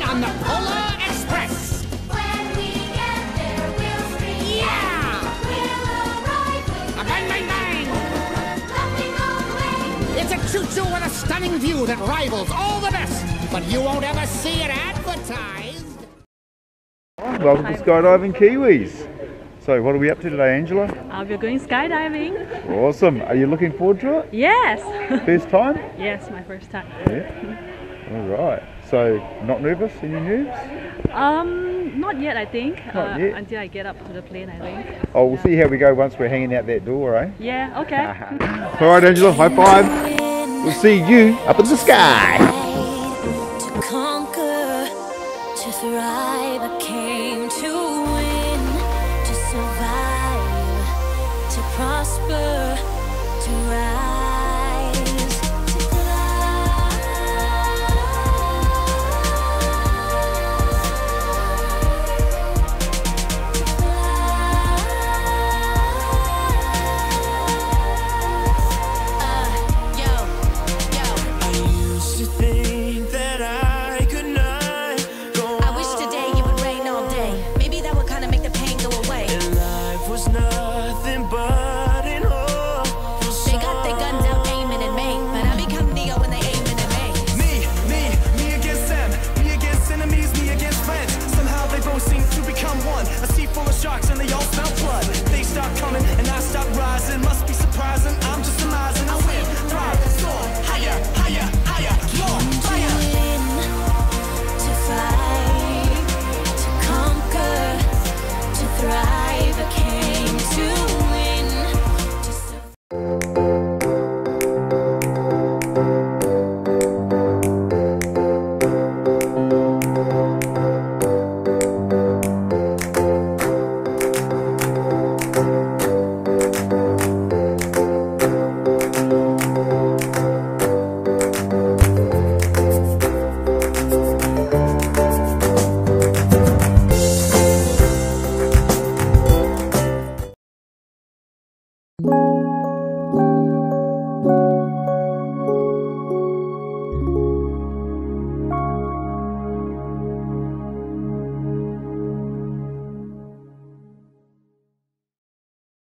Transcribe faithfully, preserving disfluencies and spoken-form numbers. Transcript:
on the Polar Express. When we get there, we'll scream. Yeah! We'll arrive with A bang, bang, bang! laughing all the way. It's a choo-choo with a stunning view that rivals all the best, but you won't ever see it advertised. Welcome to Skydiving Kiwis. So what are we up to today, Angela? Uh, we're going skydiving. Awesome. Are you looking forward to it? Yes. First time? Yes, my first time. Yeah. All right. So not nervous? Any nerves? Um, not yet, I think. Not uh, yet. Until I get up to the plane, I think. Oh, we'll see how we go once we're hanging out that door, eh? Yeah. Okay. All right, Angela. High five. We'll see you up in the sky. To conquer, to thrive, I came.